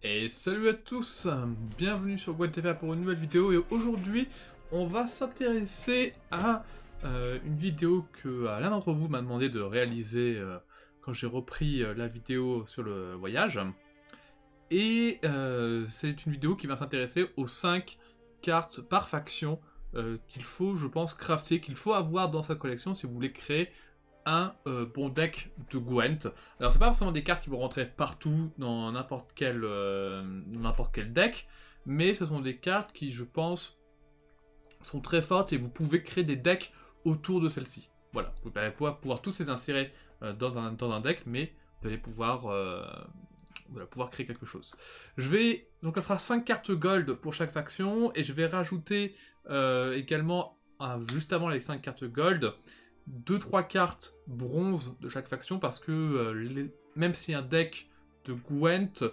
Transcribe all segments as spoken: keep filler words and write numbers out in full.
Et salut à tous, bienvenue sur GwenTV pour une nouvelle vidéo, et aujourd'hui on va s'intéresser à euh, une vidéo que l'un d'entre vous m'a demandé de réaliser euh, quand j'ai repris euh, la vidéo sur le voyage. Et euh, c'est une vidéo qui va s'intéresser aux cinq cartes par faction euh, qu'il faut, je pense, crafter, qu'il faut avoir dans sa collection si vous voulez créer un euh, bon deck de Gwent. Alors c'est pas forcément des cartes qui vont rentrer partout dans n'importe quel, euh, n'importe quel deck, mais ce sont des cartes qui, je pense, sont très fortes et vous pouvez créer des decks autour de celles-ci. Voilà, vous allez pouvoir, pouvoir tous les insérer euh, dans, un, dans un deck, mais vous allez pouvoir, euh, vous allez pouvoir créer quelque chose. Je vais, donc ça sera cinq cartes gold pour chaque faction, et je vais rajouter euh, également, euh, juste avant les cinq cartes gold, deux trois cartes bronze de chaque faction, parce que euh, les... même si un deck de Gwent,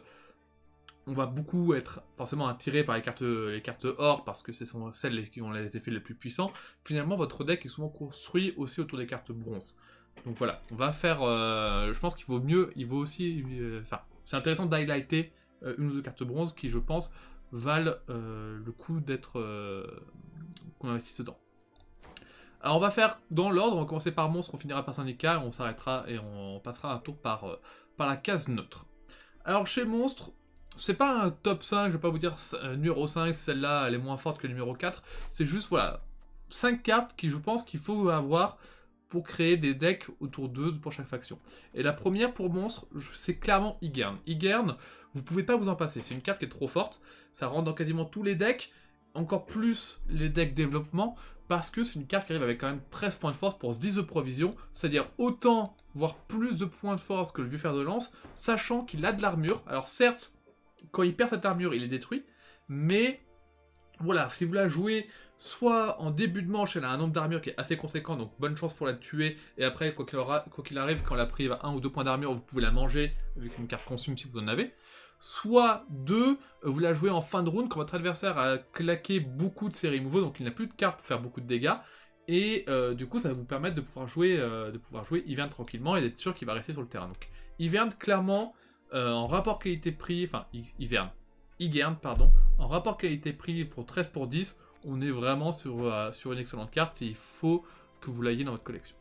on va beaucoup être forcément attiré par les cartes, les cartes or, parce que ce sont celles qui ont les effets les plus puissants. Finalement, votre deck est souvent construit aussi autour des cartes bronze. Donc voilà, on va faire... Euh, je pense qu'il vaut mieux, il vaut aussi... Enfin, euh, c'est intéressant d'highlighter euh, une ou deux cartes bronze qui, je pense, valent euh, le coup d'être... Euh, qu'on investisse dedans. Alors on va faire dans l'ordre, on va commencer par monstre, on finira par syndicat, on s'arrêtera et on passera un tour par, euh, par la case neutre. Alors chez monstre, c'est pas un top cinq, je vais pas vous dire euh, numéro cinq, celle-là elle est moins forte que le numéro quatre, c'est juste voilà, cinq cartes qui je pense qu'il faut avoir pour créer des decks autour d'eux pour chaque faction. Et la première pour monstre, c'est clairement Igern. Igern, vous pouvez pas vous en passer, c'est une carte qui est trop forte, ça rentre dans quasiment tous les decks, encore plus les decks développement, parce que c'est une carte qui arrive avec quand même treize points de force pour dix de provision, c'est-à-dire autant, voire plus de points de force que le vieux fer de lance, sachant qu'il a de l'armure. Alors certes, quand il perd cette armure, il est détruit, mais voilà, si vous la jouez soit en début de manche, elle a un nombre d'armure qui est assez conséquent, donc bonne chance pour la tuer, et après, quoi qu'il qu'il arrive, quand la prive a un ou deux points d'armure, vous pouvez la manger avec une carte consume si vous en avez. Soit deux, vous la jouez en fin de round quand votre adversaire a claqué beaucoup de ses removals, donc il n'a plus de cartes pour faire beaucoup de dégâts, et euh, du coup ça va vous permettre de pouvoir jouer, euh, de pouvoir jouer Ivern tranquillement et d'être sûr qu'il va rester sur le terrain. Donc Ivern clairement euh, en rapport qualité-prix, enfin Ivern, Igern pardon, en rapport qualité-prix pour treize pour dix, on est vraiment sur, euh, sur une excellente carte et il faut que vous l'ayez dans votre collection.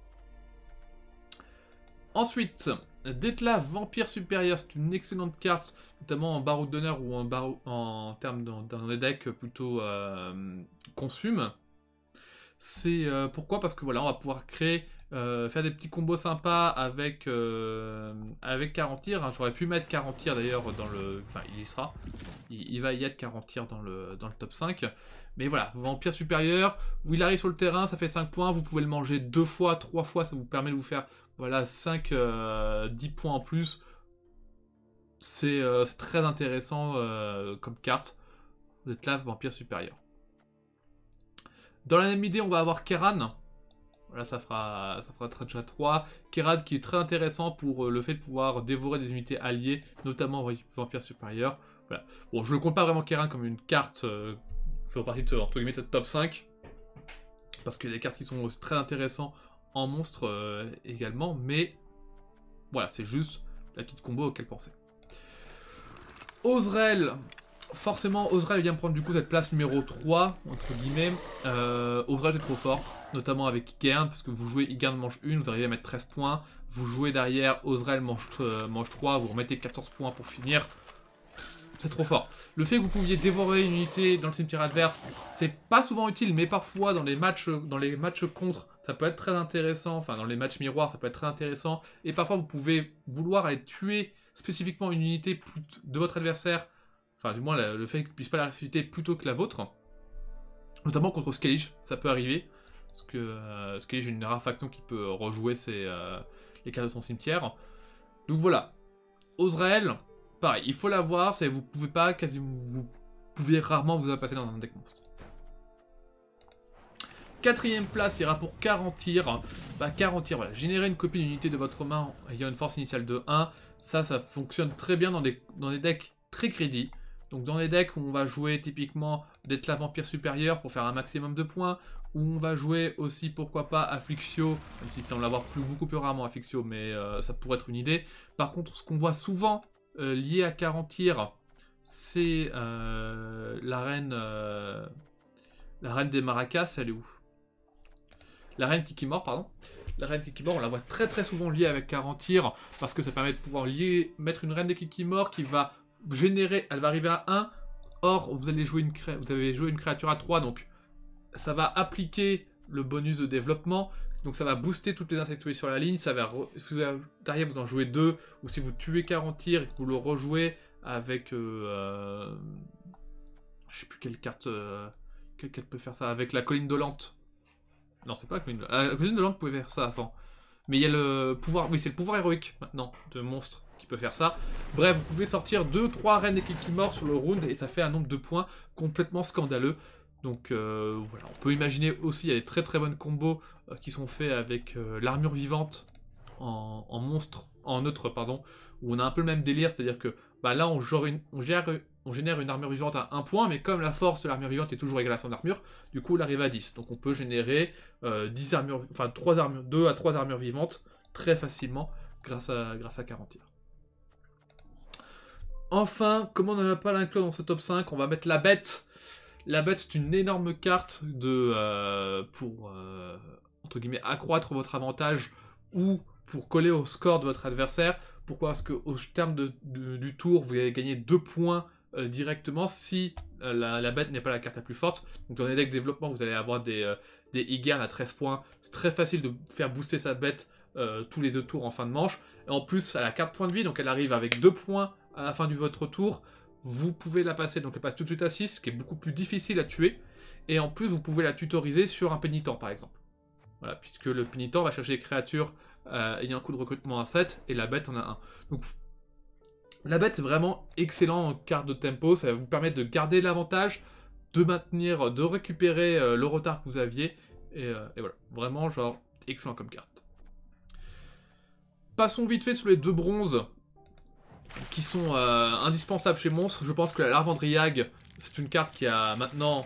Ensuite, Dettlaff, Vampire Supérieur, c'est une excellente carte, notamment en baroud d'honneur ou en, barou en termes dans, dans des decks plutôt euh, consume. C'est euh, pourquoi? Parce que voilà, on va pouvoir créer, euh, faire des petits combos sympas avec, euh, avec Carantyr. Hein. J'aurais pu mettre Carantyr d'ailleurs dans le... Enfin, il y sera. Il, il va y être Carantyr dans le, dans le top cinq. Mais voilà, Vampire Supérieur, où il arrive sur le terrain, ça fait cinq points, vous pouvez le manger deux fois, trois fois, ça vous permet de vous faire voilà, cinq, euh, dix points en plus. C'est euh, très intéressant euh, comme carte. Dettlaff, Vampire Supérieur. Dans la même idée, on va avoir Keran. Voilà, ça fera, ça fera déjà trois. Keran qui est très intéressant pour euh, le fait de pouvoir dévorer des unités alliées, notamment Vampire Supérieur. Voilà. Bon, je ne compte pas vraiment Keran comme une carte euh, fait partie de, entre guillemets, de top cinq. Parce qu'il y a des cartes qui sont très intéressantes en monstre euh, également. Mais voilà, c'est juste la petite combo auquel penser. Ozrel. Forcément, Ozrel vient prendre du coup cette place numéro trois, entre guillemets. Euh, Ozrel est trop fort, notamment avec Igern, parce que vous jouez Igern mange un, vous arrivez à mettre treize points. Vous jouez derrière, Ozrel mange, euh, mange trois, vous remettez quatorze points pour finir. C'est trop fort. Le fait que vous pouviez dévorer une unité dans le cimetière adverse, c'est pas souvent utile, mais parfois dans les matchs, dans les matchs contre, ça peut être très intéressant. Enfin, dans les matchs miroirs, ça peut être très intéressant. Et parfois, vous pouvez vouloir aller tuer spécifiquement une unité de votre adversaire. Enfin, du moins, le fait qu'il ne puisse pas la ressusciter plutôt que la vôtre. Notamment contre Skellige, ça peut arriver. Parce que euh, Skellige est une rare faction qui peut rejouer ses, euh, les cartes de son cimetière. Donc voilà. Ozrel, pareil, il faut l'avoir. Vous pouvez pas, quasi, vous pouvez rarement vous en passer dans un deck monstre. Quatrième place ira pour Carantyr. Bah, Carantyr, voilà. Générer une copie d'unité de votre main ayant une force initiale de un. Ça, ça fonctionne très bien dans des, dans des decks très greedy. Donc dans les decks où on va jouer typiquement Dettlaff Vampire Supérieur pour faire un maximum de points, où on va jouer aussi pourquoi pas Afflictio, même si ça on l'avoir plus, beaucoup plus rarement Afflictio, mais euh, ça pourrait être une idée. Par contre, ce qu'on voit souvent euh, lié à Carantyr, c'est euh, la reine... Euh, la reine des Maracas, elle est où? La reine Kikimor, pardon. La reine Kikimor, on la voit très très souvent liée avec Carantyr, parce que ça permet de pouvoir lier, mettre une reine des Kikimor qui va générer, elle va arriver à un, or vous allez jouer une, cré... vous avez joué une créature à trois, donc ça va appliquer le bonus de développement, donc ça va booster toutes les insectoïdes sur la ligne, ça va, re... derrière vous en jouez deux, ou si vous tuez Carantyr et que vous le rejouez avec, euh, euh... je sais plus quelle carte, euh... quelle carte peut faire ça, avec la colline dolente. Non, c'est pas la colline dolente, la colline dolente pouvait faire ça avant, mais il y a le pouvoir, oui c'est le pouvoir héroïque maintenant, de monstre, qui peut faire ça. Bref, vous pouvez sortir deux trois reines des Kikimor sur le round, et ça fait un nombre de points complètement scandaleux. Donc euh, voilà, on peut imaginer aussi, il y a des très très bonnes combos euh, qui sont faits avec euh, l'armure vivante en, en monstre, en neutre, pardon, où on a un peu le même délire, c'est-à-dire que bah, là on, une, on, gère, on génère une armure vivante à un point, mais comme la force de l'armure vivante est toujours égale à son armure, du coup elle arrive à dix. Donc on peut générer euh, dix armures, enfin trois armures, deux à trois armures vivantes très facilement grâce à, grâce à Carantyr. Enfin, comme on n'en a pas l'inclus dans ce top cinq, on va mettre la bête. La bête, c'est une énorme carte de, euh, pour, euh, entre guillemets, accroître votre avantage ou pour coller au score de votre adversaire. Pourquoi? Parce qu'au terme de, de, du tour, vous allez gagner deux points euh, directement si euh, la, la bête n'est pas la carte la plus forte. Donc dans les decks développement, vous allez avoir des, euh, des Igern à treize points. C'est très facile de faire booster sa bête euh, tous les deux tours en fin de manche. Et en plus, elle a quatre points de vie, donc elle arrive avec deux points à la fin de votre tour. Vous pouvez la passer, donc elle passe tout de suite à six, ce qui est beaucoup plus difficile à tuer. Et en plus, vous pouvez la tutoriser sur un pénitent, par exemple. Voilà, puisque le pénitent va chercher les créatures euh, ayant un coût de recrutement à sept, et la bête en a un. Donc, la bête est vraiment excellent en carte de tempo, ça va vous permettre de garder l'avantage, de maintenir, de récupérer euh, le retard que vous aviez, et, euh, et voilà, vraiment, genre, excellent comme carte. Passons vite fait sur les deux bronzes, qui sont euh, indispensables chez Monstre. Je pense que la Larvandriag, c'est une carte qui a maintenant...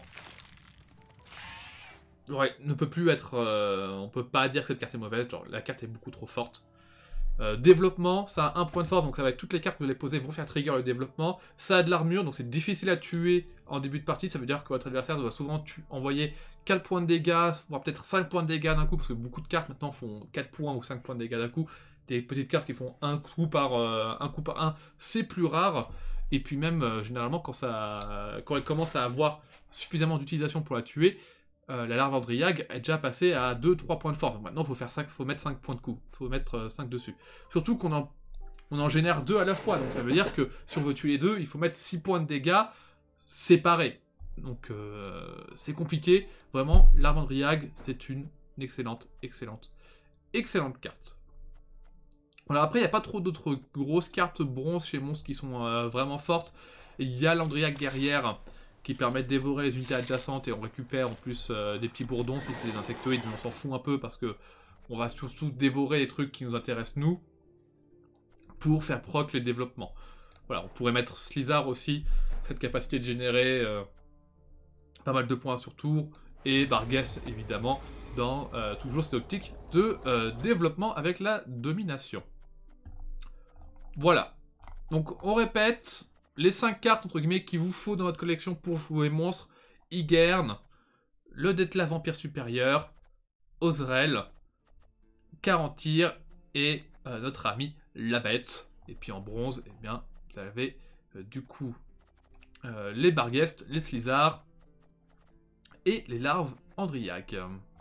Ouais, ne peut plus être... Euh, on peut pas dire que cette carte est mauvaise, genre la carte est beaucoup trop forte. Euh, développement, ça a un point de force, donc ça va être toutes les cartes que vous allez poser vont faire trigger le développement. Ça a de l'armure, donc c'est difficile à tuer en début de partie, ça veut dire que votre adversaire doit souvent envoyer quatre points de dégâts, voire peut-être cinq points de dégâts d'un coup, parce que beaucoup de cartes maintenant font quatre points ou cinq points de dégâts d'un coup. Des petites cartes qui font un coup par euh, un coup par un, c'est plus rare. Et puis même euh, généralement quand ça, quand elle commence à avoir suffisamment d'utilisation pour la tuer, euh, la Larvandriag est déjà passée à deux trois points de force. Donc maintenant il faut faire cinq, faut mettre cinq points de coup, il faut mettre euh, cinq dessus. Surtout qu'on en, on en génère deux à la fois, donc ça veut dire que si on veut tuer les deux, il faut mettre six points de dégâts séparés. Donc euh, c'est compliqué. Vraiment, Larvandriag, c'est une excellente, excellente, excellente carte. Alors après, il n'y a pas trop d'autres grosses cartes bronze chez Monstre qui sont euh, vraiment fortes. Il y a l'Andriaque guerrière qui permet de dévorer les unités adjacentes et on récupère en plus euh, des petits bourdons si c'est des insectoïdes, mais on s'en fout un peu parce que on va surtout dévorer les trucs qui nous intéressent nous pour faire proc les développements. Voilà, on pourrait mettre Slizar aussi, cette capacité de générer euh, pas mal de points sur tour, et Barghest évidemment dans euh, toujours cette optique de euh, développement avec la domination. Voilà. Donc on répète, les cinq cartes entre guillemets qu'il vous faut dans votre collection pour jouer Monstre: Igern, le Détla Vampire Supérieur, Ozrel, Carantyr et euh, notre ami la Bête. Et puis en bronze, eh bien, vous avez euh, du coup euh, les Barghest, les Slizar et les larves Andriac.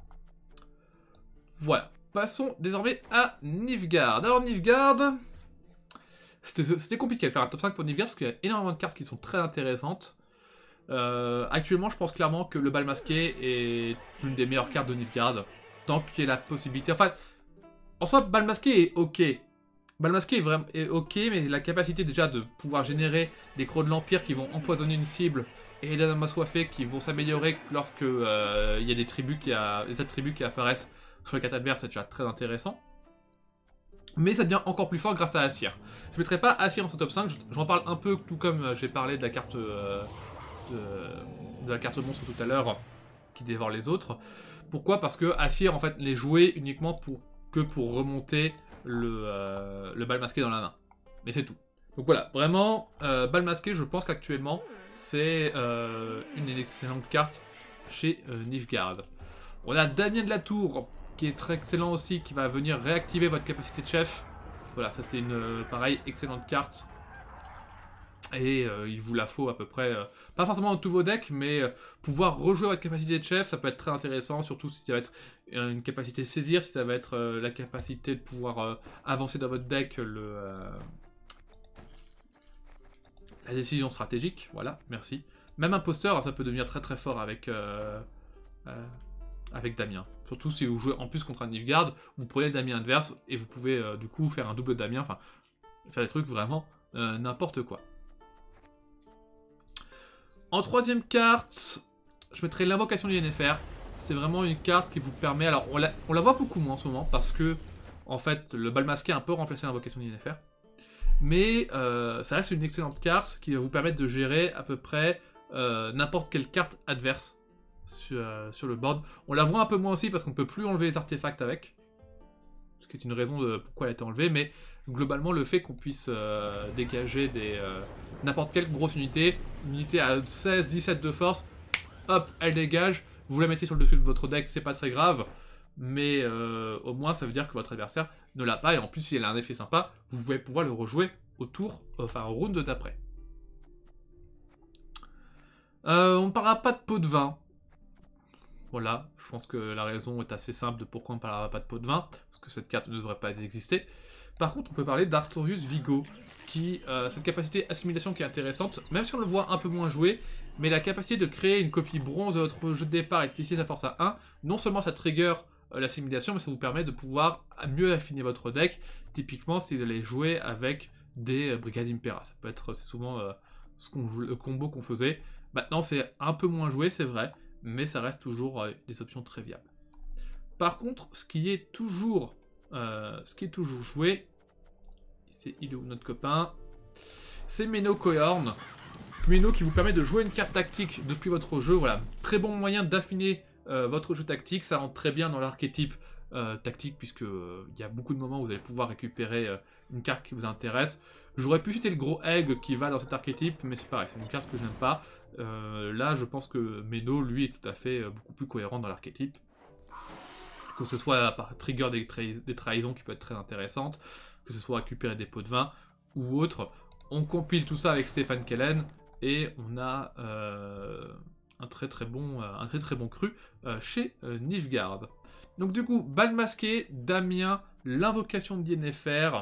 Voilà. Passons désormais à Nilfgaard. Alors Nilfgaard, c'était compliqué de faire un top cinq pour Nilfgaard parce qu'il y a énormément de cartes qui sont très intéressantes. Euh, actuellement, je pense clairement que le bal masqué est l'une des meilleures cartes de Nilfgaard. Tant qu'il y a la possibilité... Enfin, en soi, bal masqué est ok. Bal masqué est vraiment est ok, mais la capacité déjà de pouvoir générer des crocs de l'Empire qui vont empoisonner une cible et des âmes assoiffées qui vont s'améliorer lorsque euh, il y a des tribus qui a... des attributs qui apparaissent sur les cartes adverses, c'est déjà très intéressant. Mais ça devient encore plus fort grâce à Asyr. Je ne mettrai pas Asyr dans ce top cinq, j'en parle un peu tout comme j'ai parlé de la carte euh, de, de la carte monstre tout à l'heure qui dévore les autres. Pourquoi? Parce que Asyr en fait les jouer uniquement pour, que pour remonter le, euh, le bal masqué dans la main. Mais c'est tout. Donc voilà, vraiment, euh, Bal Masqué, je pense qu'actuellement, c'est euh, une excellente carte chez euh, Nilfgaard. On a Damien de la Tour, qui est très excellent aussi, qui va venir réactiver votre capacité de chef. Voilà, ça c'est une, euh, pareil, excellente carte. Et euh, il vous la faut à peu près, euh, pas forcément dans tous vos decks, mais euh, pouvoir rejouer votre capacité de chef, ça peut être très intéressant, surtout si ça va être une capacité saisir, si ça va être euh, la capacité de pouvoir euh, avancer dans votre deck le, euh, la décision stratégique, voilà, merci. Même imposteur, ça peut devenir très très fort avec, euh, euh, avec Damien. Surtout si vous jouez en plus contre un Nilfgaard, vous prenez le Damien adverse et vous pouvez euh, du coup faire un double Damien, enfin faire des trucs vraiment euh, n'importe quoi. En troisième carte, je mettrai l'invocation du Yennefer. C'est vraiment une carte qui vous permet... Alors, on la, on la voit beaucoup moins en ce moment, parce que, en fait, le Bal Masqué a un peu remplacé l'invocation du Yennefer. Mais euh, ça reste une excellente carte qui va vous permettre de gérer à peu près euh, n'importe quelle carte adverse sur, euh, sur le board. On la voit un peu moins aussi, parce qu'on ne peut plus enlever les artefacts avec. Ce qui est une raison de pourquoi elle a été enlevée, mais globalement, le fait qu'on puisse euh, dégager des... Euh, n'importe quelle grosse unité, une unité à seize dix-sept de force, hop, elle dégage, vous la mettez sur le dessus de votre deck, c'est pas très grave, mais euh, au moins ça veut dire que votre adversaire ne l'a pas, et en plus si elle a un effet sympa, vous pouvez pouvoir le rejouer au tour, enfin au round d'après. Euh, on ne parlera pas de pot de vin. Voilà, je pense que la raison est assez simple de pourquoi on ne parlera pas de pot de vin, parce que cette carte ne devrait pas exister. Par contre, on peut parler d'Artorius Vigo, qui a euh, cette capacité assimilation qui est intéressante, même si on le voit un peu moins joué, mais la capacité de créer une copie bronze de votre jeu de départ et de fixer sa force à un, non seulement ça trigger euh, l'assimilation, mais ça vous permet de pouvoir mieux affiner votre deck, typiquement si vous allez jouer avec des euh, Brigades Impera. Ça peut être, c'est souvent euh, ce qu'on, le combo qu'on faisait. Maintenant, c'est un peu moins joué, c'est vrai, mais ça reste toujours euh, des options très viables. Par contre, ce qui est toujours, euh, ce qui est toujours joué, c'est il est où notre copain, c'est Menno Cohorn. Menno qui vous permet de jouer une carte tactique depuis votre jeu. Voilà, très bon moyen d'affiner euh, votre jeu tactique. Ça rentre très bien dans l'archétype euh, tactique, puisque euh, il y a beaucoup de moments où vous allez pouvoir récupérer euh, une carte qui vous intéresse. J'aurais pu citer le gros egg qui va dans cet archétype, mais c'est pareil, c'est une carte que je n'aime pas. Euh, là, je pense que Menno, lui, est tout à fait euh, beaucoup plus cohérent dans l'archétype. Que ce soit par trigger des, trahi des trahisons qui peut être très intéressante, que ce soit récupérer des pots de vin ou autre. On compile tout ça avec Stéphane Kellen et on a euh, un très très bon, un très très bon cru euh, chez euh, Nilfgaard. Donc du coup, Bal Masqué, Damien, l'invocation de Yennefer,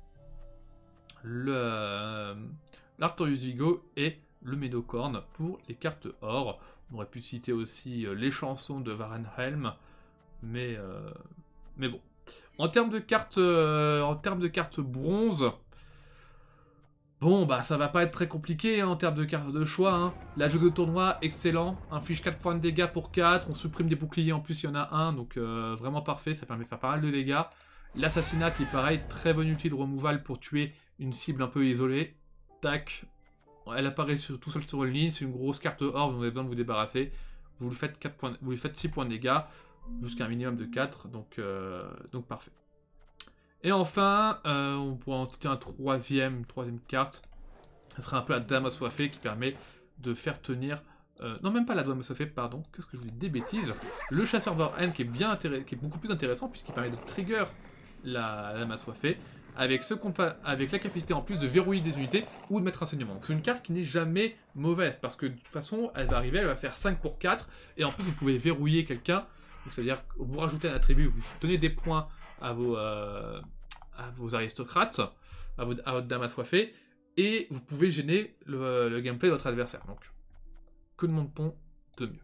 le euh, l'Artorius Vigo et le Menno Cohorn pour les cartes or. On aurait pu citer aussi euh, les chansons de Varenhelm, mais euh, mais bon. En termes de cartes, euh, en termes de cartes bronze, bon bah ça va pas être très compliqué hein, en termes de cartes de choix. Hein. L'ajout de tournoi, excellent. Inflige quatre points de dégâts pour quatre. On supprime des boucliers en plus, il y en a un, donc euh, vraiment parfait. Ça permet de faire pas mal de dégâts. L'assassinat qui est pareil, très bon outil de removal pour tuer une cible un peu isolée. Tac. Elle apparaît sur, tout seul sur une ligne. C'est une grosse carte or, vous avez besoin de vous débarrasser. Vous lui faites, quatre points, vous lui faites six points de dégâts. Jusqu'à un minimum de quatre, donc, euh, donc parfait. Et enfin, euh, on pourra en citer un troisième, une troisième carte. Ce sera un peu la Dame Assoiffée qui permet de faire tenir... Euh, non, même pas la Dame Assoiffée, pardon. Qu'est-ce que je vous dis? Des bêtises. Le Chasseur Vorhen qui est, bien qui est beaucoup plus intéressant puisqu'il permet de trigger la, la Dame Assoiffée avec, ce avec la capacité en plus de verrouiller des unités ou de mettre un saignement. C'est une carte qui n'est jamais mauvaise parce que de toute façon, elle va arriver, elle va faire cinq pour quatre et en plus vous pouvez verrouiller quelqu'un. C'est-à-dire que vous rajoutez un attribut, vous donnez des points à vos, euh, à vos aristocrates, à, vos, à votre dame assoiffée, et vous pouvez gêner le, le gameplay de votre adversaire. Donc, que demande-t-on de mieux?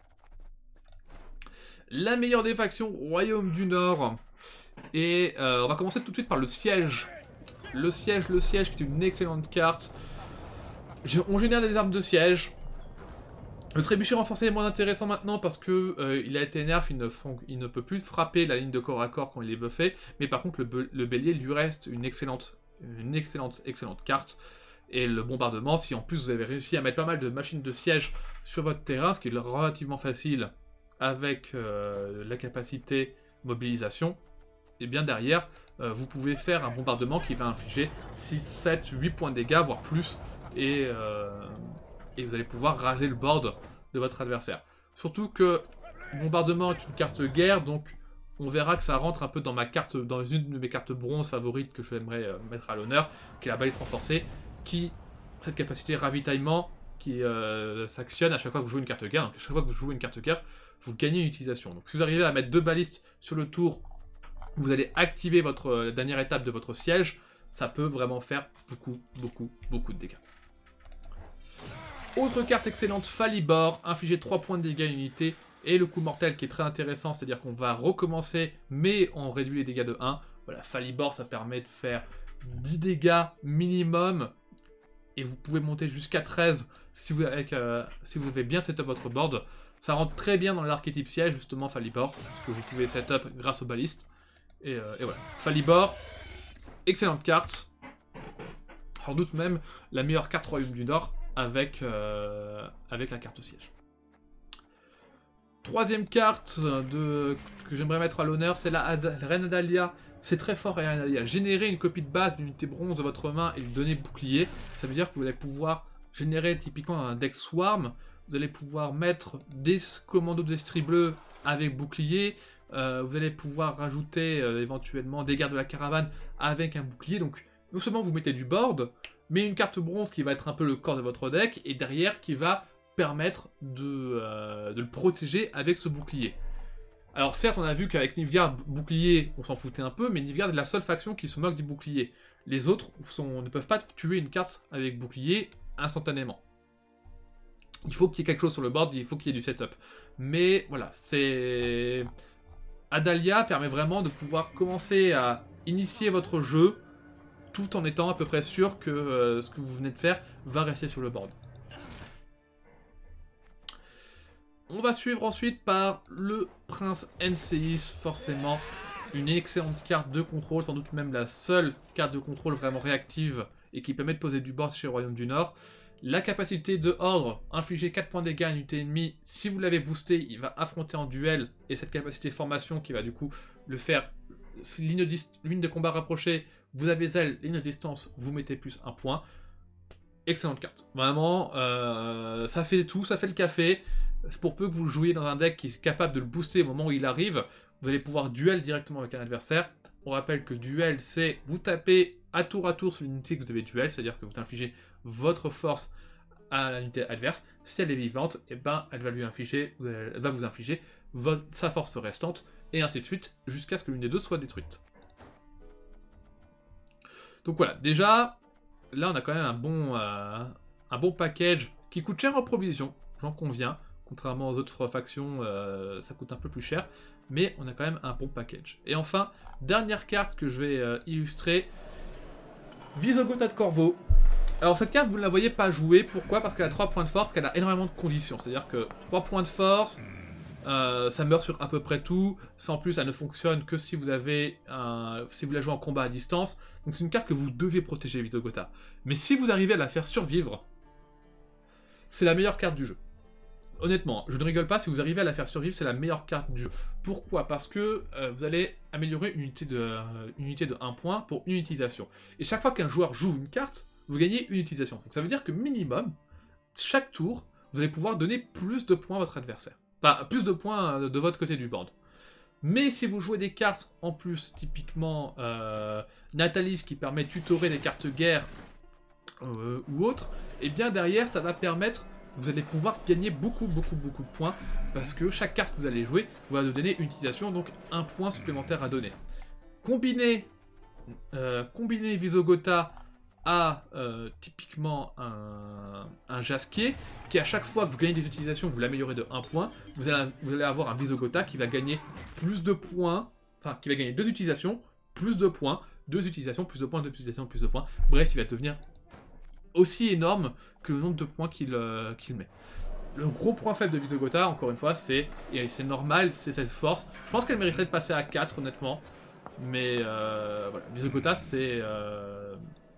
La meilleure des factions, Royaume du Nord. Et euh, on va commencer tout de suite par le siège. Le siège, le siège, qui est une excellente carte. On génère des armes de siège. Le trébuchet renforcé est moins intéressant maintenant parce que euh, il a été nerf, il ne, il ne peut plus frapper la ligne de corps à corps quand il est buffé, mais par contre le, le bélier lui reste une excellente, une excellente, excellente carte. Et le bombardement, si en plus vous avez réussi à mettre pas mal de machines de siège sur votre terrain, ce qui est relativement facile avec euh, la capacité mobilisation, et bien derrière, euh, vous pouvez faire un bombardement qui va infliger six, sept, huit points de dégâts, voire plus, et, euh, et vous allez pouvoir raser le board de votre adversaire. Surtout que bombardement est une carte guerre, donc on verra que ça rentre un peu dans ma carte, dans une de mes cartes bronze favorites que j'aimerais euh, mettre à l'honneur, qui est la balise renforcée, qui, cette capacité ravitaillement, qui euh, s'actionne à chaque fois que vous jouez une carte guerre. Donc à chaque fois que vous jouez une carte guerre, vous gagnez une utilisation. Donc si vous arrivez à mettre deux balistes sur le tour, vous allez activer votre euh, dernière étape de votre siège, ça peut vraiment faire beaucoup, beaucoup, beaucoup de dégâts. Autre carte excellente, Falibor, infliger trois points de dégâts à une unité, et le coup mortel qui est très intéressant, c'est-à-dire qu'on va recommencer, mais on réduit les dégâts de un. Voilà, Falibor, ça permet de faire dix dégâts minimum, et vous pouvez monter jusqu'à treize si vous, avec, euh, si vous avez bien setup votre board. Ça rentre très bien dans l'archétype siège, justement, Falibor, parce que vous pouvez setup grâce aux balistes. Et, euh, et voilà, Falibor, excellente carte. Sans doute même la meilleure carte Royaume du Nord avec, euh, avec la carte siège. Troisième carte de, que j'aimerais mettre à l'honneur, c'est la, la Reine Adalia. C'est très fort, Reine Adalia. Générer une copie de base d'unité bronze de votre main et lui donner bouclier. Ça veut dire que vous allez pouvoir générer typiquement un deck Swarm. Vous allez pouvoir mettre des commandos d'estrie bleu avec bouclier. Euh, vous allez pouvoir rajouter euh, éventuellement des gardes de la caravane avec un bouclier. Donc non seulement vous mettez du board, mais une carte bronze qui va être un peu le corps de votre deck, et derrière qui va permettre de, euh, de le protéger avec ce bouclier. Alors certes, on a vu qu'avec Nilfgaard, bouclier, on s'en foutait un peu, mais Nilfgaard est la seule faction qui se moque du bouclier. Les autres sont, ne peuvent pas tuer une carte avec bouclier instantanément. Il faut qu'il y ait quelque chose sur le board, il faut qu'il y ait du setup. Mais voilà, c'est... Adalia permet vraiment de pouvoir commencer à initier votre jeu tout en étant à peu près sûr que euh, ce que vous venez de faire va rester sur le board. On va suivre ensuite par le Prince Enseis, forcément une excellente carte de contrôle, sans doute même la seule carte de contrôle vraiment réactive et qui permet de poser du board chez le Royaume du Nord. La capacité de ordre, infliger quatre points de dégâts à une unité ennemie, si vous l'avez boosté, il va affronter en duel, et cette capacité de formation qui va du coup le faire ligne, ligne de combat rapprochée, vous avez zèle, ligne de distance, vous mettez plus un point. Excellente carte. Vraiment, euh, ça fait tout, ça fait le café. Pour peu que vous jouiez dans un deck qui est capable de le booster au moment où il arrive, vous allez pouvoir duel directement avec un adversaire. On rappelle que duel, c'est vous tapez à tour à tour sur l'unité que vous avez duel, c'est-à-dire que vous infligez votre force à l'unité adverse. Si elle est vivante, et ben, elle va lui infliger, elle va vous infliger votre, sa force restante, et ainsi de suite, jusqu'à ce que l'une des deux soit détruite. Donc voilà, déjà, là on a quand même un bon, euh, un bon package qui coûte cher en provision, j'en conviens. Contrairement aux autres factions, euh, ça coûte un peu plus cher, mais on a quand même un bon package. Et enfin, dernière carte que je vais euh, illustrer, Visogotha de Corvo. Alors cette carte, vous ne la voyez pas jouer, pourquoi? Parce qu'elle a trois points de force, qu'elle a énormément de conditions. C'est-à-dire que trois points de force, euh, ça meurt sur à peu près tout. Ça en plus, elle ne fonctionne que si vous avez un, si vous la jouez en combat à distance. Donc c'est une carte que vous devez protéger, Visogotha. Mais si vous arrivez à la faire survivre, c'est la meilleure carte du jeu. Honnêtement, je ne rigole pas, si vous arrivez à la faire survivre, c'est la meilleure carte du jeu. Pourquoi? Parce que euh, vous allez améliorer une unité, de, euh, une unité de un point pour une utilisation. Et chaque fois qu'un joueur joue une carte, vous gagnez une utilisation. Donc ça veut dire que minimum, chaque tour, vous allez pouvoir donner plus de points à votre adversaire. Enfin, plus de points de votre côté du board. Mais si vous jouez des cartes, en plus, typiquement euh, Natalis qui permet de tutorer des cartes guerre euh, ou autres, et bien derrière, ça va permettre... Vous allez pouvoir gagner beaucoup, beaucoup, beaucoup de points, parce que chaque carte que vous allez jouer va vous donner une utilisation, donc un point supplémentaire à donner. Combiner, euh, combiner Visogotha à euh, typiquement un, un Jasquier, qui à chaque fois que vous gagnez des utilisations, vous l'améliorez de un point, vous allez, vous allez avoir un Visogotha qui va gagner plus de points, enfin qui va gagner deux utilisations, plus de points, deux utilisations, plus de points, deux utilisations, plus de points, bref, il va devenir aussi énorme que le nombre de points qu'il euh, qu'il met. Le gros point faible de Visogotha, encore une fois, c'est, et c'est normal, c'est cette force. Je pense qu'elle mériterait de passer à quatre, honnêtement. Mais euh, voilà, Visogotha, c'est euh,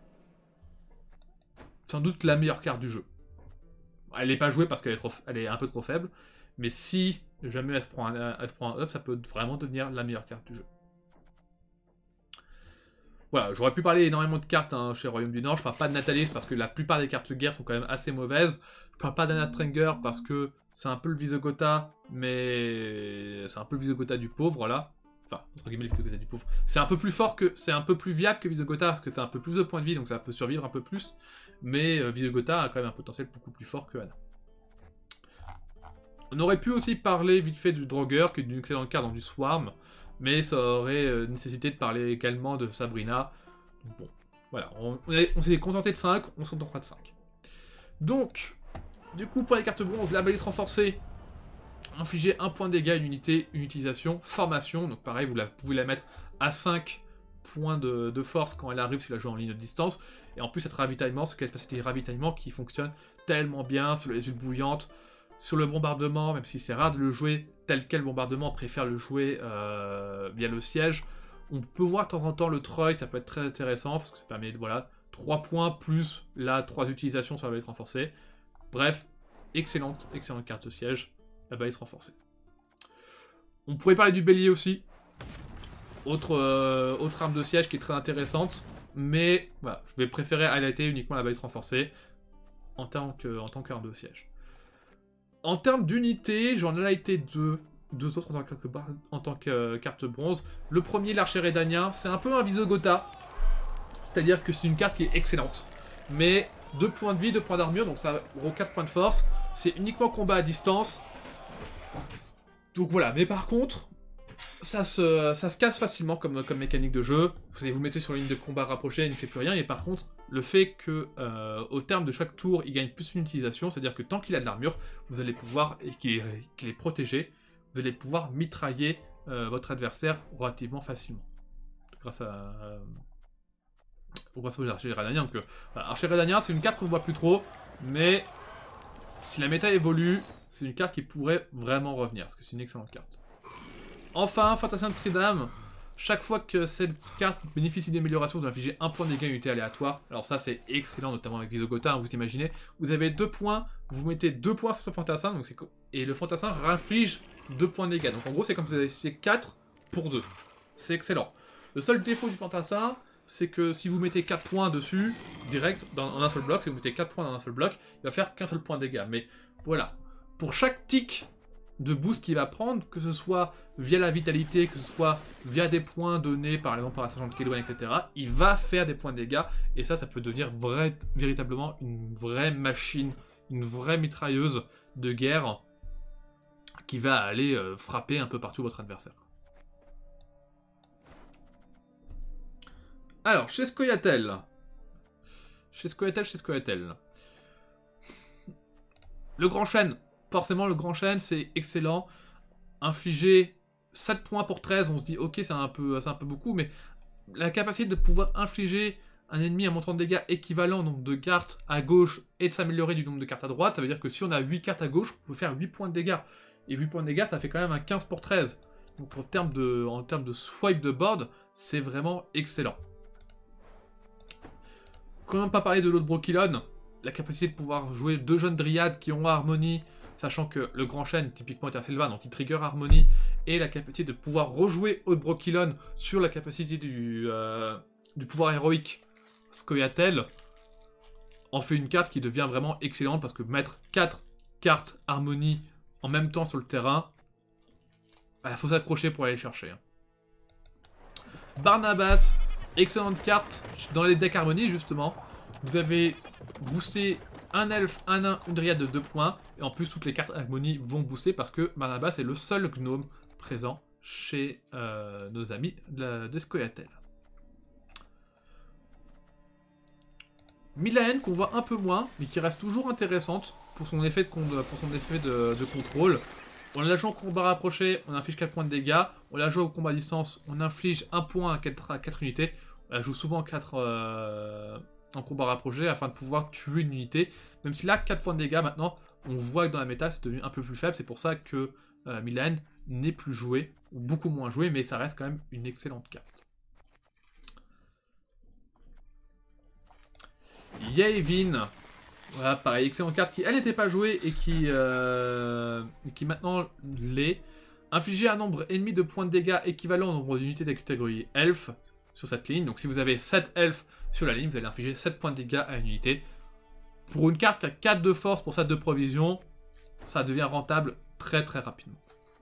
sans doute la meilleure carte du jeu. Elle n'est pas jouée parce qu'elle est, trop, elle est un peu trop faible. Mais si jamais elle se prend un, elle se prend un up, ça peut vraiment devenir la meilleure carte du jeu. voilà, j'aurais pu parler énormément de cartes hein, chez Royaume du Nord. Je parle pas de Natalis parce que la plupart des cartes de guerre sont quand même assez mauvaises. Je parle pas d'Anna Stranger parce que c'est un peu le Visogotha, mais c'est un peu le Visogotha du pauvre, voilà. Enfin, entre guillemets, le Visogotha du pauvre. C'est un peu plus fort que, c'est un peu plus viable que Visogotha parce que c'est un peu plus de points de vie, donc ça peut survivre un peu plus. Mais euh, Visogotha a quand même un potentiel beaucoup plus fort que Anna. On aurait pu aussi parler vite fait du Draugr, qui est une excellente carte dans du Swarm, mais ça aurait euh, nécessité de parler également de Sabrina. Donc bon, voilà, on, on, on s'est contenté de cinq, on se contentera de cinq. Donc, du coup, pour les cartes bronze, la balise renforcée, infliger un point de dégâts à une unité, une utilisation, formation, donc pareil, vous la, pouvez la mettre à cinq points de, de force quand elle arrive si la joue en ligne de distance, et en plus cette ravitaillement, ce capacité de ravitaillement qui fonctionne tellement bien sur les huiles bouillantes, sur le bombardement, même si c'est rare de le jouer tel quel bombardement, on préfère le jouer euh, via le siège. On peut voir de temps en temps le treuil, ça peut être très intéressant, parce que ça permet, voilà, trois points plus là, trois utilisations, ça va être renforcé. Bref, excellente, excellente carte de siège, la balise renforcée. On pourrait parler du bélier aussi, autre, euh, autre arme de siège qui est très intéressante, mais voilà, je vais préférer highlighter uniquement la balise renforcée en tant que, en tant qu'arme de siège. En termes d'unité, j'en ai highlighté deux, deux autres en tant que, en tant que euh, carte bronze. Le premier, l'archer Redanien, c'est un peu un Visogotha, c'est-à-dire que c'est une carte qui est excellente, mais deux points de vie, deux points d'armure, donc ça vaut quatre points de force, c'est uniquement combat à distance. Donc voilà, mais par contre, ça se, ça se casse facilement comme, comme mécanique de jeu. Vous allez vous mettez sur la ligne de combat rapprochée, il ne fait plus rien, et par contre, le fait que euh, au terme de chaque tour, il gagne plus une utilisation, c'est-à-dire que tant qu'il a de l'armure, vous allez pouvoir, et qu'il est, qu'il est protégé, vous allez pouvoir mitrailler euh, votre adversaire relativement facilement. Grâce à... Euh, grâce à l'archer Redanien. Donc, euh, voilà, archer Redanien, c'est une carte qu'on ne voit plus trop, mais si la méta évolue, c'est une carte qui pourrait vraiment revenir, parce que c'est une excellente carte. Enfin, Fantassin de Tridam, chaque fois que cette carte bénéficie d'amélioration, vous infligez un point de dégâts à une unité aléatoire. Alors ça, c'est excellent, notamment avec Visogotha, hein, vous imaginez. Vous avez deux points, vous mettez deux points sur Fantassin, donc c'est et le Fantassin inflige deux points de dégâts. Donc en gros, c'est comme si vous avez fait quatre pour deux. C'est excellent. Le seul défaut du Fantassin, c'est que si vous mettez quatre points dessus, direct, dans, en un seul bloc, si vous mettez quatre points dans un seul bloc, il va faire qu'un seul point de dégâts. Mais voilà, pour chaque tic de boost qu'il va prendre, que ce soit via la vitalité, que ce soit via des points donnés par exemple par la sergente Kedwen, et cetera, il va faire des points de dégâts, et ça, ça peut devenir vrai, véritablement une vraie machine, une vraie mitrailleuse de guerre qui va aller euh, frapper un peu partout votre adversaire. Alors, chez Scoia'tael. Chez Scoia'tael, chez Scoia'tael. Le grand chêne. Forcément, le grand chêne, c'est excellent. Infliger sept points pour treize, on se dit, ok, c'est un peu, c'est un peu beaucoup, mais la capacité de pouvoir infliger un ennemi un montant de dégâts équivalent au nombre de cartes à gauche et de s'améliorer du nombre de cartes à droite, ça veut dire que si on a huit cartes à gauche, on peut faire huit points de dégâts. Et huit points de dégâts, ça fait quand même un quinze pour treize. Donc en termes de, en termes de swipe de board, c'est vraiment excellent. Quand on n'a pas parlé de l'autre Brokilon, la capacité de pouvoir jouer deux jeunes dryades qui ont harmonie, sachant que le grand chêne, typiquement est un Sylvan, donc il trigger harmonie, et la capacité de pouvoir rejouer Haute Brokilon sur la capacité du, euh, du pouvoir héroïque Scoia'tael, en fait une carte qui devient vraiment excellente, parce que mettre quatre cartes harmonie en même temps sur le terrain, il bah, faut s'accrocher pour aller les chercher. Barnabas, excellente carte dans les decks harmonie justement. Vous avez boosté un elfe, un nain, une dryade de deux points. Et en plus, toutes les cartes harmonie vont booster parce que Barnabas est le seul gnome présent chez euh, nos amis de Scoia'tael. Milaen qu'on voit un peu moins, mais qui reste toujours intéressante pour son effet de, pour son effet de, de contrôle. On la joue en combat rapproché, on inflige quatre points de dégâts. On la joue au combat à distance, on inflige un point à quatre unités. On la joue souvent en quatre... Euh... en combat rapproché afin de pouvoir tuer une unité. Même si là, quatre points de dégâts, maintenant, on voit que dans la méta, c'est devenu un peu plus faible. C'est pour ça que euh, Milaen n'est plus joué, ou beaucoup moins joué, mais ça reste quand même une excellente carte. Yavin. Voilà, pareil, excellente carte qui, elle, n'était pas jouée et qui, euh, qui maintenant l'est. Infliger un nombre ennemi de points de dégâts équivalent au nombre d'unités de la catégorie elfe. sur cette ligne. Donc si vous avez sept elfes sur la ligne, vous allez infliger sept points de dégâts à une unité. Pour une carte qui a quatre de force pour sept de provision, ça devient rentable très très rapidement.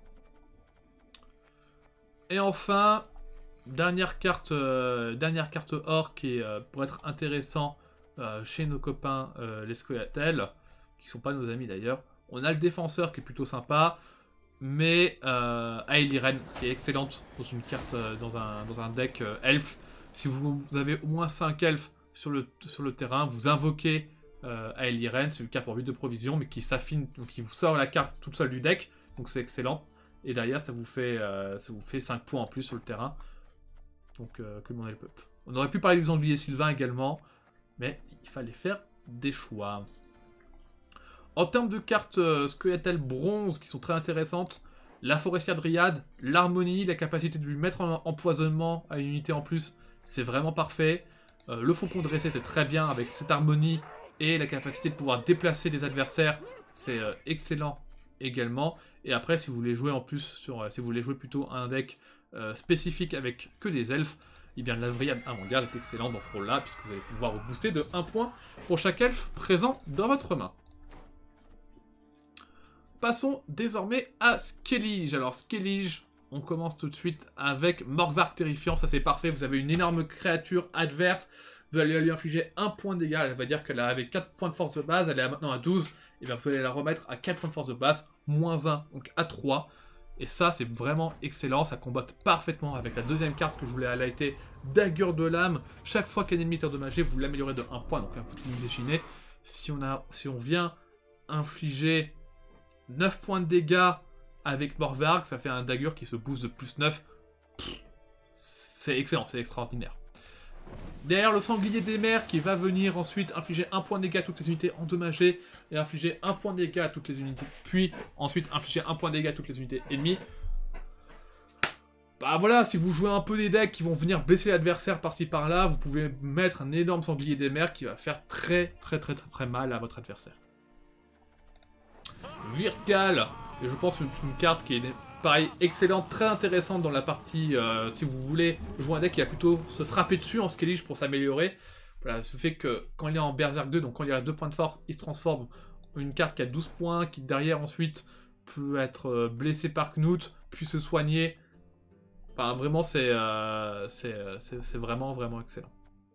Et enfin, dernière carte, euh, dernière carte or qui est, euh, pour être intéressant euh, chez nos copains euh, les Scoia'tael, qui sont pas nos amis d'ailleurs. On a le défenseur qui est plutôt sympa, mais euh, Aeliren qui est excellente dans une carte, euh, dans, un, dans un deck euh, elfe. Si vous, vous avez au moins cinq elfes sur le, sur le terrain, vous invoquez euh, Aeliren, c'est une carte pour huit de provision, mais qui s'affine, donc qui vous sort la carte toute seule du deck, donc c'est excellent. Et derrière, ça vous fait, euh, ça vous fait cinq points en plus sur le terrain. Donc, euh, que demander le peuple. On aurait pu parler du sanglier Sylvain également, mais il fallait faire des choix. En termes de cartes euh, Scoia'tael bronze qui sont très intéressantes, la forestière dryade, l'harmonie, la capacité de lui mettre en empoisonnement à une unité en plus, c'est vraiment parfait. Euh, le faucon dressé, c'est très bien avec cette harmonie et la capacité de pouvoir déplacer des adversaires, c'est euh, excellent également. Et après, si vous voulez jouer en plus sur, euh, si vous voulez jouer plutôt un deck euh, spécifique avec que des elfes, et bien la Dryade avant-garde est excellent dans ce rôle-là, puisque vous allez pouvoir vous booster de un point pour chaque elfe présent dans votre main. Passons désormais à Skellige. Alors Skellige, on commence tout de suite avec Morgvark Terrifiant, ça c'est parfait, vous avez une énorme créature adverse, vous allez lui infliger un point de dégâts, elle va dire qu'elle avait quatre points de force de base, elle est maintenant à douze, et bien vous allez la remettre à quatre points de force de base, moins un, donc à trois. Et ça c'est vraiment excellent, ça combat parfaitement avec la deuxième carte que je voulais highlighter, Dagger de l'âme. Chaque fois qu'un ennemi est endommagé, vous l'améliorez de un point, donc un footing déchiné. Si on, a, si on vient infliger neuf points de dégâts avec Morgvark, ça fait un dagger qui se booste de plus neuf. C'est excellent, c'est extraordinaire. Derrière le sanglier des mers qui va venir ensuite infliger un point de dégâts à toutes les unités endommagées et infliger un point de dégâts à toutes les unités, puis ensuite infliger un point de dégâts à toutes les unités ennemies. Bah voilà, si vous jouez un peu des decks qui vont venir blesser l'adversaire par-ci par-là, vous pouvez mettre un énorme sanglier des mers qui va faire très très très très très mal à votre adversaire. Virkal, et je pense une, une carte qui est pareil excellente, très intéressante dans la partie, euh, si vous voulez jouer un deck qui va plutôt se frapper dessus en Skellige pour s'améliorer. Voilà, ce fait que quand il est en Berserk deux, donc quand il a deux points de force, il se transforme en une carte qui a douze points, qui derrière ensuite peut être euh, blessé par Knut, puis se soigner. Enfin vraiment c'est euh, c'est vraiment vraiment excellent.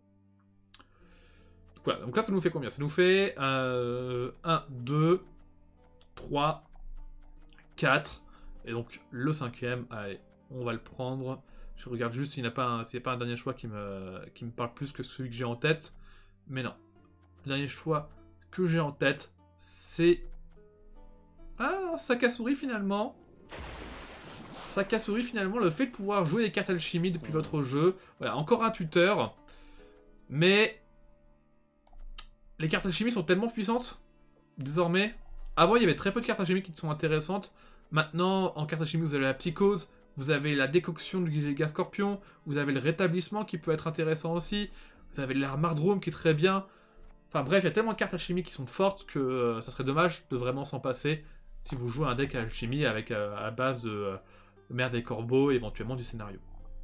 Donc, voilà, donc là ça nous fait combien? Ça nous fait euh, un, deux, trois, quatre, et donc le cinquième, allez, on va le prendre. Je regarde juste s'il n'y a pas un, s'il n'y a pas un dernier choix qui me, qui me parle plus que celui que j'ai en tête, mais non. Le dernier choix que j'ai en tête, c'est... Ah, Sakasuri finalement. Sakasuri finalement, le fait de pouvoir jouer des cartes alchimie depuis votre jeu, voilà, encore un tuteur, mais les cartes alchimie sont tellement puissantes, désormais. Avant, il y avait très peu de cartes alchimiques qui sont intéressantes. Maintenant, en cartes alchimiques, vous avez la psychose, vous avez la décoction du Giga Scorpion, vous avez le rétablissement qui peut être intéressant aussi, vous avez l'Armardrome qui est très bien. Enfin bref, il y a tellement de cartes alchimiques qui sont fortes que euh, ça serait dommage de vraiment s'en passer si vous jouez un deck à alchimie avec euh, à base de euh, Mère des Corbeaux et éventuellement du scénario.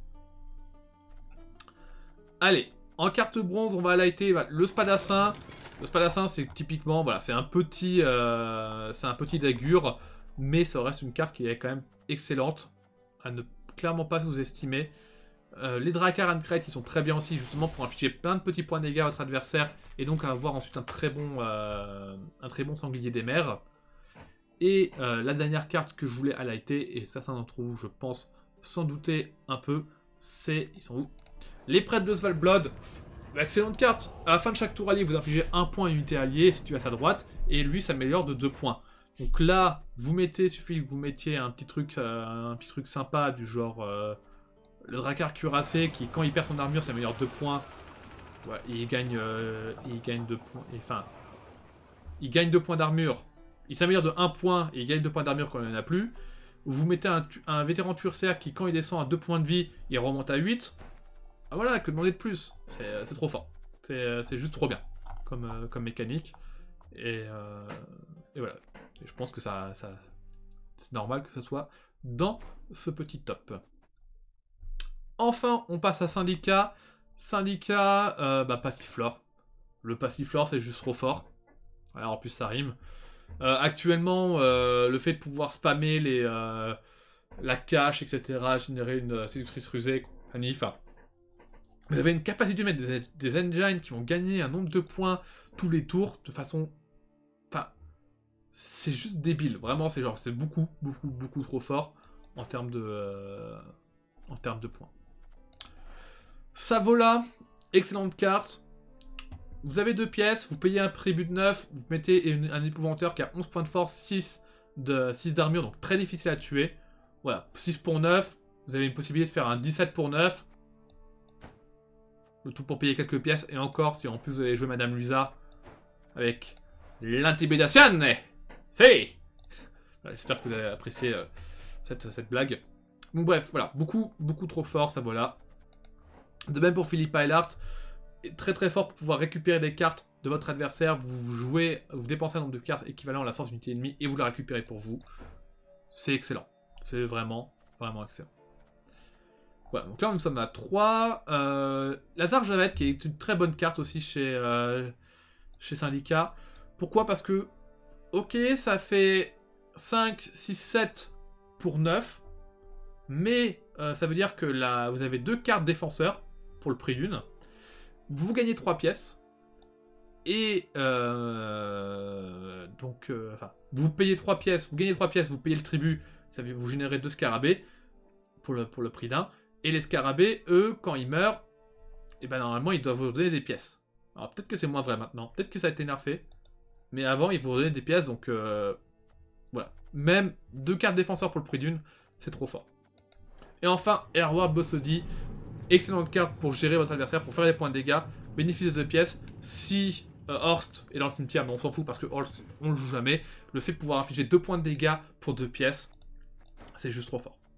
Allez, en carte bronze, on va highlighter bah, le Spadassin. Le Spadassin, c'est typiquement, voilà, c'est un petit, euh, c'est un petit dagur, mais ça reste une carte qui est quand même excellente, à ne clairement pas sous-estimer. Euh, les Drakkar Ancrate qui sont très bien aussi, justement pour infliger plein de petits points de dégâts à votre adversaire, et donc avoir ensuite un très bon, euh, un très bon sanglier des mers. Et euh, la dernière carte que je voulais highlighter, et certains d'entre vous, je pense, s'en douter un peu, c'est, ils sont où? Les prêtres de Svalblood. Excellente carte. À la fin de chaque tour allié, vous infligez un point à une unité alliée située à sa droite, et lui s'améliore de deux points. Donc là, vous mettez, il suffit que vous mettiez un petit truc, euh, un petit truc sympa du genre euh, le Drakkar cuirassé qui, quand il perd son armure, s'améliore deux points. Ouais, il gagne, euh, il gagne deux points. Enfin, il gagne deux points d'armure. Il s'améliore de un point et il gagne deux points d'armure quand il n'y en a plus. Vous mettez un, un vétéran cuirassé qui, quand il descend à deux points de vie, il remonte à huit. Ah voilà, que demander de plus? C'est trop fort. C'est juste trop bien comme, euh, comme mécanique. Et, euh, et voilà. Et je pense que ça, ça c'est normal que ce soit dans ce petit top. Enfin, on passe à Syndicat. Syndicat, euh, bah, Passiflore. Le Passiflore, c'est juste trop fort. Alors, en plus, ça rime. Euh, actuellement, euh, le fait de pouvoir spammer les, euh, la cache, et cetera, générer une euh, séductrice rusée, compagnie, enfin... Vous avez une capacité de mettre des, des engines qui vont gagner un nombre de points tous les tours, de façon... Enfin... C'est juste débile. Vraiment, c'est genre, c'est beaucoup, beaucoup, beaucoup trop fort en termes de... Euh, en termes de points. Savola, excellente carte. Vous avez deux pièces, vous payez un tribut de neuf, vous mettez une, un épouvanteur qui a onze points de force, six d'armure, donc très difficile à tuer. Voilà, six pour neuf, vous avez une possibilité de faire un dix-sept pour neuf. Le tout pour payer quelques pièces, et encore, si en plus vous avez joué Madame Lusa, avec l'intimidation. Si. J'espère que vous avez apprécié euh, cette, cette blague. Donc bref, voilà, beaucoup, beaucoup trop fort, ça voilà. De même pour Philippe Eilhart, très très fort pour pouvoir récupérer des cartes de votre adversaire. Vous jouez, vous dépensez un nombre de cartes équivalent à la force d'unité ennemie et vous la récupérez pour vous. C'est excellent. C'est vraiment, vraiment excellent. Voilà, donc là nous sommes à trois. Euh, Lazare Javette, qui est une très bonne carte aussi chez, euh, chez Syndicat. Pourquoi? Parce que, ok, ça fait cinq, six, sept pour neuf. Mais euh, ça veut dire que là, vous avez deux cartes défenseurs pour le prix d'une. Vous gagnez trois pièces. Et euh, donc, euh, enfin, vous payez trois pièces, vous gagnez trois pièces, vous payez le tribut, ça veut vous générez deux scarabées pour le, pour le prix d'un. Et les scarabées, eux, quand ils meurent, et ben normalement, ils doivent vous donner des pièces. Alors peut-être que c'est moins vrai maintenant, peut-être que ça a été nerfé. Mais avant, ils vous donnaient des pièces, donc euh, voilà. Même deux cartes défenseurs pour le prix d'une, c'est trop fort. Et enfin, Erwa Bossodi. Excellente carte pour gérer votre adversaire, pour faire des points de dégâts. Bénéfice de deux pièces. Si euh, Horst est dans le cimetière, mais on s'en fout parce que Horst, on le joue jamais. Le fait de pouvoir infliger deux points de dégâts pour deux pièces, c'est juste trop fort.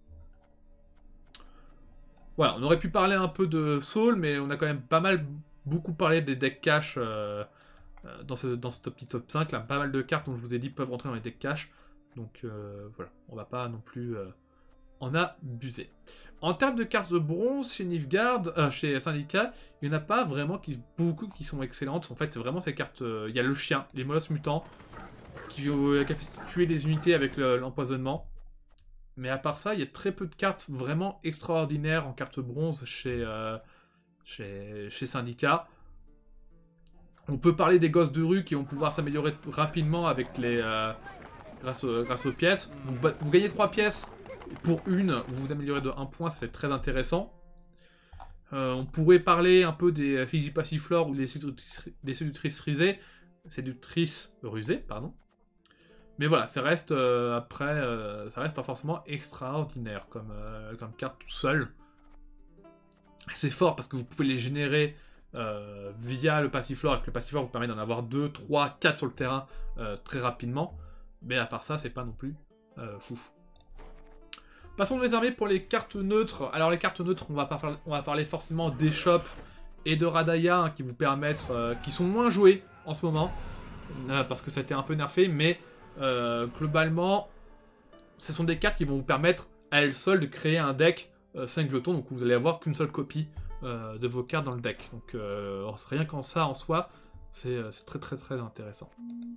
Voilà, on aurait pu parler un peu de Soul, mais on a quand même pas mal, beaucoup parlé des decks cash euh, euh, dans, ce, dans ce petit top cinq. Là, pas mal de cartes, dont je vous ai dit, peuvent rentrer dans les decks cash. Donc euh, voilà, on va pas non plus euh, en abuser. En termes de cartes de bronze, chez Nilfgaard, euh, chez Syndicat, il n'y en a pas vraiment qui, beaucoup qui sont excellentes. En fait, c'est vraiment ces cartes... Euh, il y a le chien, les molosses mutants, qui ont la capacité de tuer des unités avec l'empoisonnement. Le, Mais à part ça, il y a très peu de cartes vraiment extraordinaires en cartes bronze chez, euh, chez, chez Syndicat. On peut parler des gosses de rue qui vont pouvoir s'améliorer rapidement avec les, euh, grâce, au, grâce aux pièces. Vous, vous gagnez trois pièces. Pour une, vous vous améliorez de un point, ça c'est très intéressant. Euh, on pourrait parler un peu des Fiji Passiflore ou des séductrices, des séductrices rusées. Séductrices rusées, pardon. Mais voilà, ça reste euh, après, euh, ça reste pas forcément extraordinaire comme, euh, comme carte tout seul. C'est fort parce que vous pouvez les générer euh, via le Passiflore, et que le Passiflore vous permet d'en avoir deux, trois, quatre sur le terrain euh, très rapidement. Mais à part ça, c'est pas non plus euh, foufou. Passons de mes armées pour les cartes neutres. Alors les cartes neutres, on va, pas, on va parler forcément d'Échoppe et de Radaya, hein, qui vous permettent, euh, qui sont moins joués en ce moment, euh, parce que ça a été un peu nerfé, mais euh, globalement, ce sont des cartes qui vont vous permettre à elles seules de créer un deck euh, cinq glotons, donc vous allez avoir qu'une seule copie euh, de vos cartes dans le deck. Donc euh, rien qu'en ça, en soi, c'est très très très intéressant.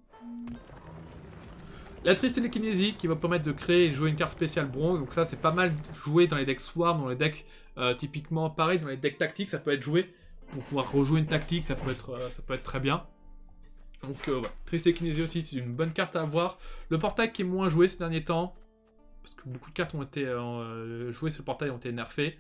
La triste télékinésie qui va permettre de créer et de jouer une carte spéciale bronze. Donc ça c'est pas mal joué dans les decks Swarm, dans les decks euh, typiquement pareil, dans les decks tactiques ça peut être joué. Pour pouvoir rejouer une tactique ça peut être, euh, ça peut être très bien. Donc euh, voilà, triste télékinésie aussi c'est une bonne carte à avoir. Le portail qui est moins joué ces derniers temps. Parce que beaucoup de cartes ont été euh, jouées sur le portail, ont été nerfées.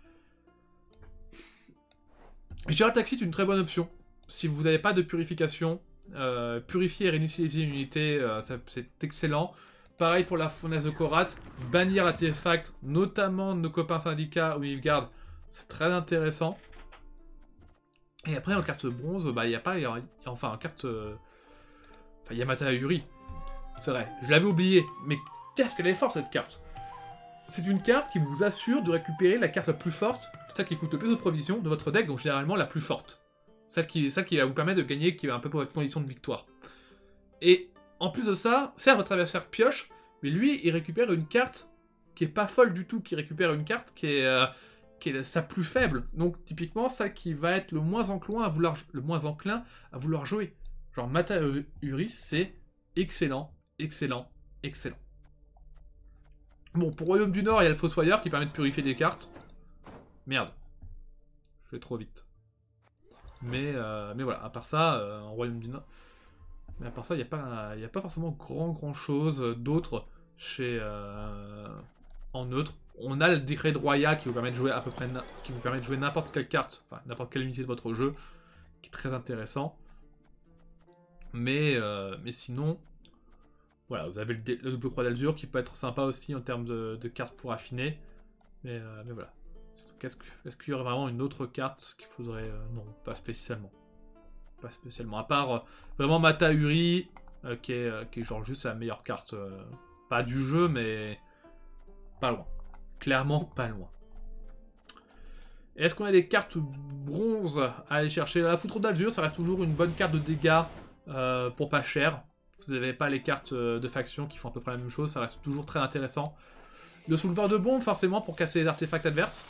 Gérald Taxi est une très bonne option. Si vous n'avez pas de purification. Euh, purifier et réinitialiser une unité, euh, c'est excellent. Pareil pour la fournaise de Korat. Bannir l'artefact, notamment nos copains syndicats ou Nilfgaard, c'est très intéressant. Et après en carte bronze, bah il n'y a pas, y a, enfin en carte, euh, enfin il y a Mata Yuri. C'est vrai, je l'avais oublié, mais qu'est-ce qu'elle est forte cette carte. C'est une carte qui vous assure de récupérer la carte la plus forte, celle qui coûte le plus de provisions de votre deck, donc généralement la plus forte. Celle qui, celle qui va vous permettre de gagner, qui va un peu pour votre condition de victoire. Et en plus de ça, certes votre adversaire pioche, mais lui il récupère une carte qui est pas folle du tout, qui récupère une carte qui est, euh, qui est sa plus faible. Donc typiquement, ça qui va être le moins enclin à vouloir, le moins enclin à vouloir jouer. Genre Mata Uri, c'est excellent, excellent, excellent. Bon, pour Royaume du Nord, il y a le Fossoyeur qui permet de purifier des cartes. Merde. Je vais trop vite. Mais, euh, mais voilà, à part ça, euh, en Royaume du Nord... Mais à part ça, il n'y a, pas, y a pas forcément grand grand chose d'autre chez... Euh, en neutre. On a le décret de Royal qui vous permet de jouer à peu près... qui vous permet de jouer n'importe quelle carte, enfin n'importe quelle unité de votre jeu, qui est très intéressant. Mais, euh, mais sinon... Voilà, vous avez le, le double croix d'Alzur qui peut être sympa aussi en termes de, de cartes pour affiner. Mais, euh, mais voilà. Est-ce est qu'il y aurait vraiment une autre carte qu'il faudrait... Euh, non, pas spécialement. Pas spécialement. À part euh, vraiment Mata Uri, euh, qui, est, euh, qui est genre juste la meilleure carte. Euh, pas du jeu, mais pas loin. Clairement pas loin. Est-ce qu'on a des cartes bronze à aller chercher? La Foudre d'Alzur, ça reste toujours une bonne carte de dégâts euh, pour pas cher. Vous n'avez pas les cartes de faction qui font à peu près la même chose, ça reste toujours très intéressant. Le souleveur de bombe, forcément, pour casser les artefacts adverses.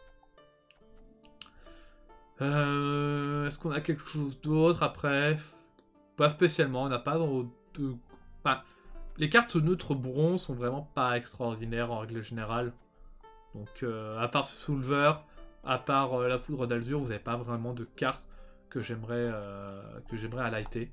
Euh, Est-ce qu'on a quelque chose d'autre après? Pas spécialement, on n'a pas de... de... Enfin, les cartes neutres bronze sont vraiment pas extraordinaires en règle générale. Donc, euh, à part ce souleveur, à part euh, la Foudre d'Alzur, vous n'avez pas vraiment de cartes que j'aimerais euh, que j'aimerais highlighter.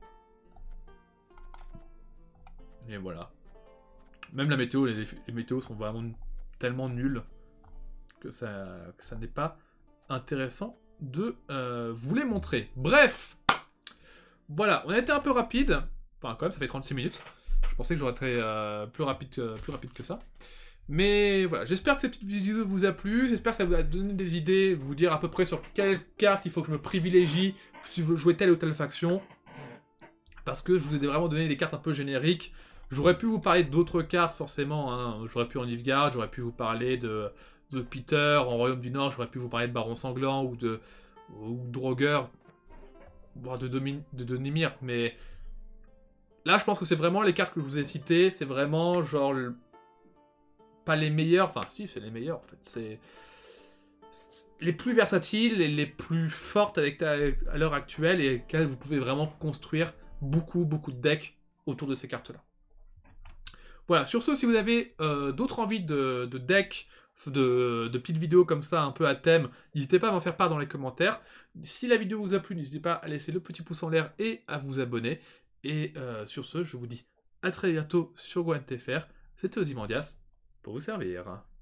Et voilà. Même la météo, les, les météos sont vraiment tellement nuls que ça, que ça n'est pas intéressant de euh, vous les montrer. Bref, voilà, on a été un peu rapide. Enfin, quand même, ça fait trente-six minutes. Je pensais que j'aurais été euh, plus, rapide, euh, plus rapide que ça. Mais voilà, j'espère que cette petite vidéo vous a plu. J'espère que ça vous a donné des idées, vous dire à peu près sur quelle carte il faut que je me privilégie si je veux jouer telle ou telle faction. Parce que je vous ai vraiment donné des cartes un peu génériques. J'aurais pu vous parler d'autres cartes, forcément. Hein. J'aurais pu en Nilfgaard, j'aurais pu vous parler de, de Peter en Royaume du Nord, j'aurais pu vous parler de Baron Sanglant ou de, ou de Draugr, voire de, Domin, de, de Nimir. Mais là, je pense que c'est vraiment les cartes que je vous ai citées. C'est vraiment genre... Le... Pas les meilleures, enfin si, c'est les meilleures en fait. C'est les plus versatiles et les plus fortes avec à l'heure actuelle et lesquelles vous pouvez vraiment construire beaucoup, beaucoup de decks autour de ces cartes-là. Voilà, sur ce, si vous avez euh, d'autres envies de, de decks, de, de petites vidéos comme ça, un peu à thème, n'hésitez pas à m'en faire part dans les commentaires. Si la vidéo vous a plu, n'hésitez pas à laisser le petit pouce en l'air et à vous abonner. Et euh, sur ce, je vous dis à très bientôt sur GoNTFR. C'était Ozymandias pour vous servir.